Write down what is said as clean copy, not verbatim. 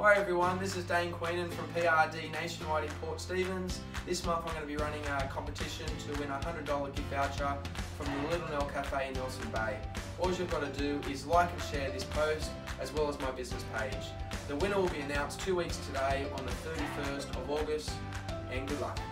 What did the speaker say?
Hi everyone, this is Dane Queenan from PRD Nationwide in Port Stephens. This month I'm going to be running a competition to win a $100 gift voucher from the Little Nell Cafe in Nelson Bay. All you've got to do is like and share this post as well as my business page. The winner will be announced 2 weeks today on the 31st of August, and good luck.